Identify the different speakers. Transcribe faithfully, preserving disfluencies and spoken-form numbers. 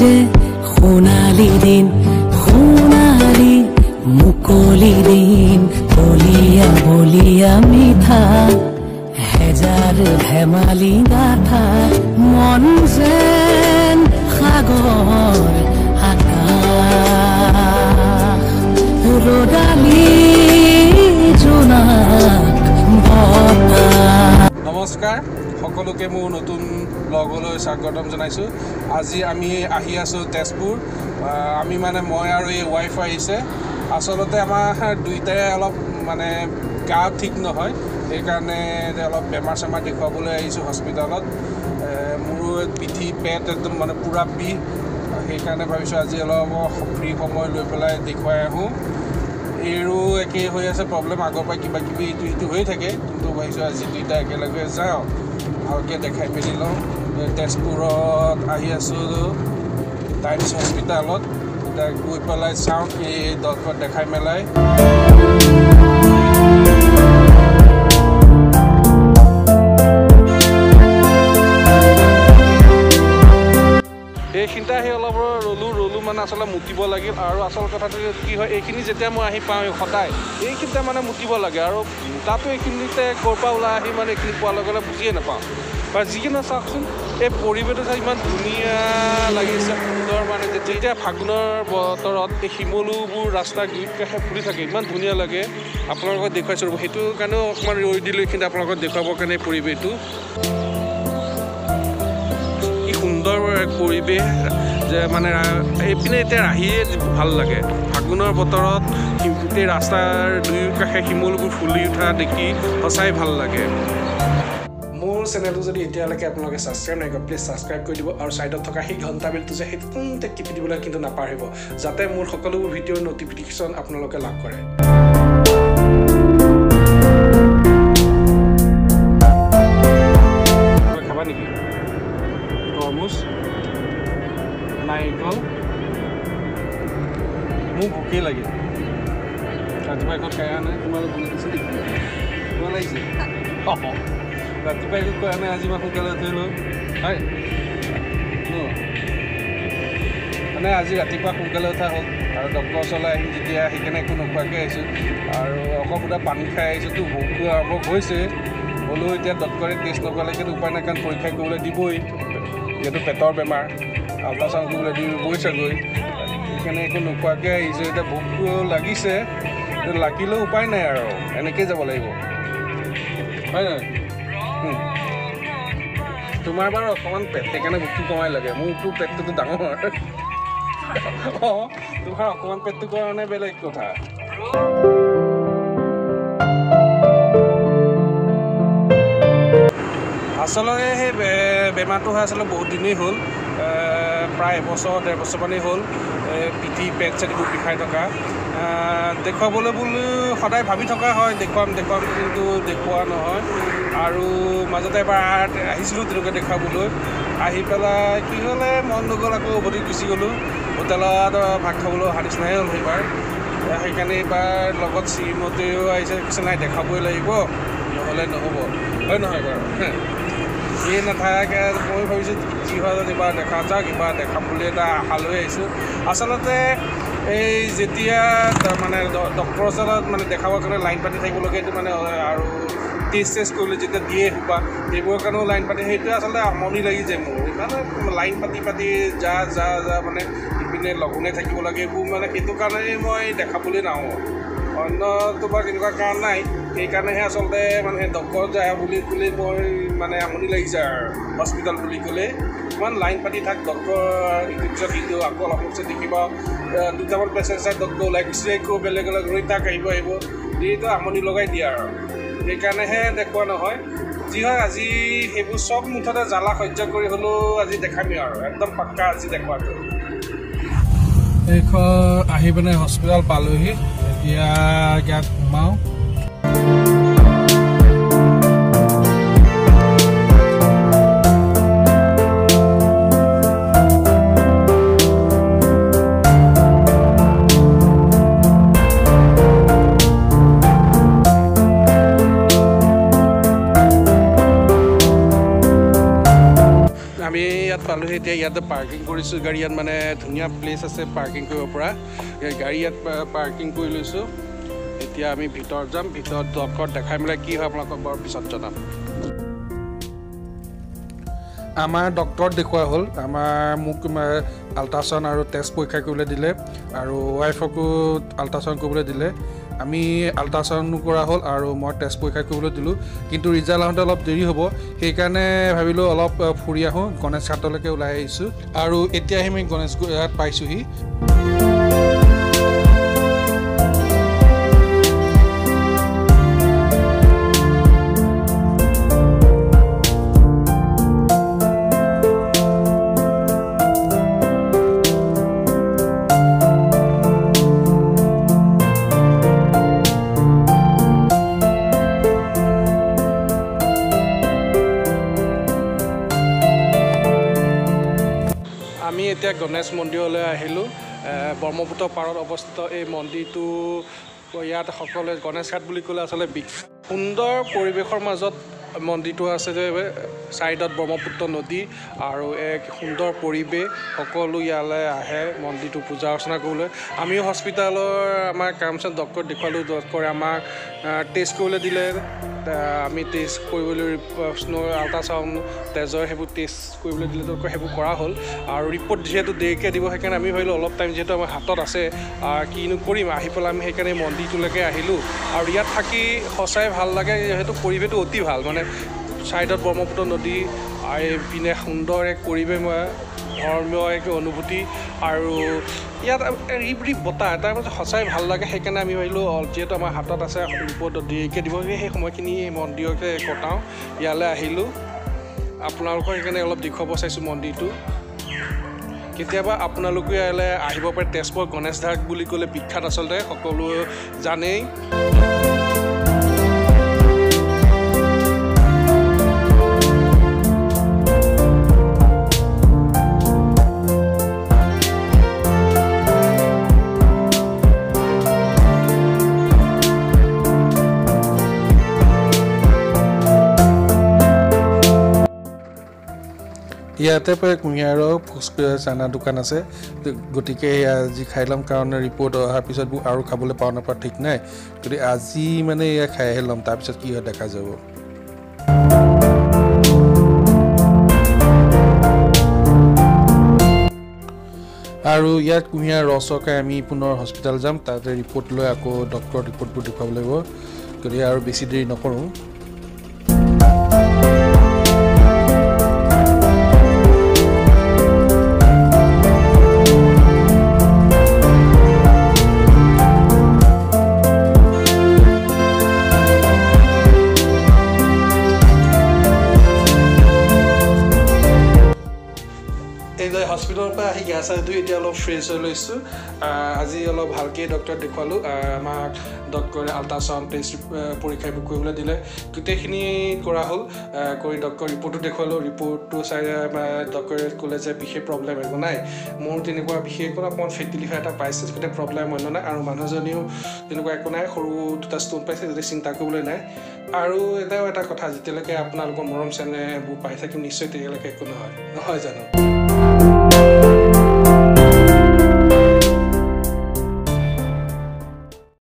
Speaker 1: যে সোণালী দিন সোণালী মুকলি দিন বলিয়া বলিয়া মিঠা হেজাৰ ধেমালি গাথা মন যেন সাগৰ আকাশ ৰদালি জোনাক বতাহ।
Speaker 2: নমস্কাৰ সকলোকে মোৰ নতুন ব্লগলৈ স্বাগতম জনাইছোঁ। আজি আমি আহি আছোঁ তেজপুৰ। আমি মানে মই আৰু এই ৱাইফ আহিছে। আচলতে আমাৰ দুইটাই অলপ মানে গা ঠিক নহয়, সেইকাৰণে অলপ বেমাৰ চেমাৰ দেখুৱাবলৈ আহিছোঁ হস্পিটালত। মোৰো পিঠি পেট একদম মানে পূৰা বিষ, সেইকাৰণে ভাবিছোঁ আজি অলপ ফ্ৰী সময় লৈ পেলাই দেখুৱাই আহোঁ। এইৰো একেই হৈ আছে প্ৰব্লেম, আগৰ পৰা কিবা কিবি ইটো ইটো হৈ থাকে, কিন্তু ভাবিছোঁ আজি দুইটা একেলগে যাওঁ, ভালকৈ দেখাই মেলি লওঁ। তেজপুৰত আহি আছোঁ টাইমছ হস্পিটালত, এতিয়া গৈ পেলাই চাওঁ এই ডক্টৰক দেখাই মেলাই। এইখিনিতে আহি অলপ ৰ'লোঁ ৰ'লোঁ মানে আচলতে মুতিব লাগিল। আৰু আচল কথাটো কি হয়, এইখিনি যেতিয়া মই আহি পাওঁ সদায় এইখিনিতে মানে মুতিব লাগে, আৰু তাতো এইখিনিতে ক'ৰ পৰা ওলাই আহি মানে এইখিনি পোৱাৰ লগে লগে বুজিয়ে নাপাওঁ। বা যিখিনি চাওকচোন, এই পৰিৱেশটো চাই ইমান ধুনীয়া লাগিছে, সুন্দৰ। মানে যেতিয়া ফাগুনৰ বতৰত এই শিমলুবোৰ ৰাস্তাৰ গীত কাষে ফুলি থাকে, ইমান ধুনীয়া লাগে। আপোনালোকক দেখুৱাইছোঁ, সেইটো কাৰণেও অকণমান ৰৈ দিলোঁ এইখিনিতে আপোনালোকক দেখুৱাবৰ কাৰণে পৰিৱেশটো। সুন্দৰ পৰিৱেশ যে মানে এইপিনে এতিয়া আহিয়ে ভাল লাগে। ফাগুনৰ বতৰত গোটেই ৰাস্তাৰ দুয়ো কাষে শিমলুবোৰ ফুলি উঠা দেখি সঁচাই ভাল লাগে। মোৰ চেনেলটো যদি এতিয়ালৈকে আপোনালোকে ছাবস্ক্ৰাইব নাই কৰে, প্লিজ ছাবস্ক্ৰাইব কৰি দিব, আৰু ছাইডত থকা সেই ঘণ্টা বেলটো যে সেইটো কোনতে টিপি দিবলৈ কিন্তু নাপাহৰিব, যাতে মোৰ সকলোবোৰ ভিডিঅ'ৰ নটিফিকেশ্যন আপোনালোকে লাভ কৰে। খাবা নেকি? তৰমুজ, নাৰিকল, মোক ভোকেই লাগে। ৰাতিপুৱা একো খাই অহা নাই, তোমালোক বনাই দিছে নেকি? ভাল লাগিছে। অঁ, ৰাতিপুৱা একো খোৱা নাই, আজি মই সোনকালে উঠিলোঁ। হয় মানে আজি ৰাতিপুৱা সোনকালে উঠা হ'ল, আৰু ডক্টৰৰ ওচৰলৈ আহিম যেতিয়া সেইকাৰণে একো নোখোৱাকৈ আহিছোঁ, আৰু অকল সুধা পানী খাই আহিছোঁতো। ভোকটো আৰম্ভ হৈছে হ'লেও এতিয়া ডক্টৰে টেষ্ট নকৰালৈকেতো উপায় নাই, কাৰণ পৰীক্ষা কৰিবলৈ দিবই, যিহেতু পেটৰ বেমাৰ। আল্ট্ৰাচাউণ্ড কৰিবলৈ দিবই চাগৈ, সেইকাৰণে একো নোখোৱাকৈ আহিছোঁ। এতিয়া ভোকটো লাগিছে, লাগিলেও উপায় নাই, আৰু এনেকৈয়ে যাব লাগিব, হয় নহয়? তোমাৰ বাৰু অকণমান পেট, সেইকাৰণে ভোকটো কমাই লাগে। মোৰতো পেটটোতো ডাঙৰ। অঁ, তোমাৰ অকণমান পেটটো কাৰণে বেলেগ কথা। আচলতে সেই বেমাৰটো হৈ আচলতে বহুত দিনেই হ'ল, প্ৰায় এবছৰ ডেৰ বছৰমানেই হ'ল। পিঠি পেট চেটবোৰ বিষাই থকা, দেখুৱাবলৈ বুলি সদায় ভাবি থকা হয়, দেখুৱাম দেখুৱাম, কিন্তু দেখুওৱা নহয়। আৰু মাজতে এবাৰ আহিছিলোঁ তেনেকৈ দেখুৱাবলৈ, আহি পেলাই কি হ'লে মন নগ'ল, আকৌ উভতি গুচি গ'লোঁ। হোটেলত ভাত খাবলৈ অহা নিচিনাহে হ'ল সেইবাৰ। সেইকাৰণে এইবাৰ লগত শ্ৰীমতীও আহিছে, কৈছে নাই দেখাবই লাগিব, নহ'লে নহ'ব, হয় নহয় বাৰু? এই নাথাকে, মই ভাবিছোঁ যি হয় এইবাৰ দেখা যাওক, কিবা দেখাম বুলি এটা আশা লৈ আহিছোঁ। আচলতে এই যেতিয়া মানে ডক্টৰৰ ওচৰত মানে দেখাবৰ কাৰণে লাইন পাতি থাকিবলগীয়া, এইটো মানে আৰু টেষ্ট চেষ্ট কৰিলে যেতিয়া দিয়ে সোপা, সেইবোৰৰ কাৰণেও লাইন পাতি, সেইটোৱে আচলতে আমনি লাগি যায় মোৰ। ইমানে লাইন পাতি পাতি যা যা যা মানে ইপিনে লঘোণে থাকিব লাগে, এইবোৰ মানে সেইটো কাৰণেই মই দেখাবলৈ নাহোঁ। অন্যটো বা তেনেকুৱা কাৰণ নাই, সেইকাৰণেহে আচলতে মানে ডক্টৰ যায় বুলি ক'লে মই মানে আমনি লাগিছে। আৰু হস্পিটেল বুলি ক'লে ইমান লাইন পাতি থাক, ডক্টৰ ইটো পিছত সিটো, আকৌ অলপ পিছত দেখিব দুটামান পেচেণ্ট চাই ডক্টৰ ওলাই গুচি যায়, আকৌ বেলেগ বেলেগ ৰৈ তাক আহিব আহিব, এইটো আমনি লগাই দিয়ে। আৰু সেইকাৰণেহে দেখুওৱা নহয়। যি হয় আজি সেইবোৰ চব মুঠতে জ্বালা সহ্য কৰি হ'লেও আজি দেখামেই, আৰু একদম পাক্কা আজি দেখুৱাটো। এইখন আহি পিনে হস্পিটেল পালোহি, এতিয়া ইয়াত সোমাওঁ। পালোহি এতিয়া ইয়াতে পাৰ্কিং কৰিছোঁ গাড়ী ইয়াত মানে ধুনীয়া প্লেচ আছে পাৰ্কিং কৰিব পৰা গাড়ী ইয়াত পাৰ্কিং কৰি লৈছোঁ এতিয়া আমি ভিতৰত যাম ভিতৰত ডক্টৰ দেখাই মেলাই কি হয় আপোনালোকক বাৰু পিছত জনাম আমাৰ ডক্টৰ দেখুওৱা হ'ল আমাৰ মোক আল্ট্ৰাচাউণ্ড আৰু টেষ্ট পৰীক্ষা কৰিবলৈ দিলে আৰু ৱাইফকো আল্ট্ৰাচাউণ্ড কৰিবলৈ দিলে আমি আল্ট্ৰাচাউণ্ড কৰা হ'ল আৰু মই টেষ্ট পৰীক্ষা কৰিবলৈ দিলোঁ কিন্তু ৰিজাল্ট আহোঁতে অলপ দেৰি হ'ব সেইকাৰণে ভাবিলোঁ অলপ ফুৰি আহোঁ গণেশ ঘাটলৈকে ওলাই আহিছোঁ আৰু এতিয়া আমি গণেশ ঘাট পাইছোঁহি আমি এতিয়া গণেশ মন্দিৰলৈ আহিলোঁ ব্ৰহ্মপুত্ৰ পাৰত অৱস্থিত এই মন্দিৰটো ইয়াত সকলোৱে গণেশ ঘাট বুলি ক'লে আচলতে বিখ্যাত সুন্দৰ পৰিৱেশৰ মাজত মন্দিৰটো আছে যে ছাইডত ব্ৰহ্মপুত্ৰ নদী আৰু এক সুন্দৰ পৰিৱেশ সকলো ইয়ালৈ আহে মন্দিৰটো পূজা অৰ্চনা কৰিবলৈ আমিও হস্পিটেলৰ আমাৰ কাম চাম ডক্টৰ দেখুৱালোঁ ডক্টৰে আমাক টেষ্ট কৰিবলৈ দিলে আমি টেষ্ট কৰিবলৈ আল্ট্ৰাচাউণ্ড তেজৰ সেইবোৰ টেষ্ট কৰিবলৈ দিলে ডক্টৰ সেইবোৰ কৰা হ'ল আৰু ৰিপৰ্ট যিহেতু দেৰিকৈ দিব সেইকাৰণে আমি ভাবিলোঁ অলপ টাইম যিহেতু আমাৰ হাতত আছে কিনো কৰিম আহি পেলাই আমি সেইকাৰণে মন্দিৰটোলৈকে আহিলোঁ আৰু ইয়াত থাকি সঁচাই ভাল লাগে যিহেতু পৰিৱেশটো অতি ভাল মানে ছাইডত ব্ৰহ্মপুত্ৰ নদী পিনে সুন্দৰ এক পৰিৱেশ ধৰ্মীয় এক অনুভূতি আৰু ইয়াত ৰিবৰি বতাহ তাৰ মাজত সঁচাই ভাল লাগে সেইকাৰণে আমি ভাবিলোঁ যিহেতু আমাৰ হাতত আছে ৰিপৰ্ট দেৰিকৈ দিব সেই সময়খিনি মন্দিৰতে কটাওঁ ইয়ালৈ আহিলোঁ আপোনালোকৰ সেইকাৰণে অলপ দেখুৱাব চাইছোঁ মন্দিৰটো কেতিয়াবা আপোনালোকে ইয়ালৈ আহিব পাৰে তেজপুৰ গণেশ ঘাট বুলি ক'লে বিখ্যাত আচলতে সকলোৱে জানেই ইয়াতে প্ৰায় কুঁহিয়াৰৰ ফুচকা চানা দোকান আছে গতিকে আজি খাই ল'ম কাৰণ ৰিপৰ্ট অহাৰ পিছত আৰু খাবলৈ পাওঁ নাপাওঁ ঠিক নাই গতিকে আজি মানে এয়া খাই আহি ল'ম তাৰপিছত কি হয় দেখা যাব আৰু ইয়াত কুঁহিয়াৰ ৰসকে আমি পুনৰ হস্পিটেল যাম তাতে ৰিপৰ্ট লৈ আকৌ ডক্টৰৰ ৰিপৰ্টবোৰ দেখুৱাব লাগিব গতিকে আৰু বেছি দেৰি নকৰোঁ হস্পিটেলৰ পৰা আহি গা চা ধুই এতিয়া অলপ ফ্ৰেছ হৈ লৈছোঁ আজি অলপ ভালকৈ ডক্টৰক দেখুৱালোঁ আমাক ডক্টৰে আল্ট্ৰাচাউণ্ড টেষ্ট পৰীক্ষা এইবোৰ কৰিবলৈ দিলে গোটেইখিনি কৰা হ'ল কৰি ডক্টৰ ৰিপৰ্টটো দেখুৱালোঁ ৰিপৰ্টটো চাই ডক্টৰে ক'লে যে বিশেষ প্ৰব্লেম একো নাই মোৰ তেনেকুৱা বিশেষ একো অকণমান ফেটি লিভাৰ এটা পাইছে গোটেই প্ৰব্লেম অন্য নাই আৰু মানুহজনীও তেনেকুৱা একো নাই সৰু দুটা ষ্ট'ন পাইছে যাতে চিন্তা কৰিবলৈ নাই আৰু এটাও এটা কথা যেতিয়ালৈকে আপোনালোকৰ মৰম চেনেহবোৰ পাই থাকিম নিশ্চয় তেতিয়ালৈকে একো নহয় নহয় জানো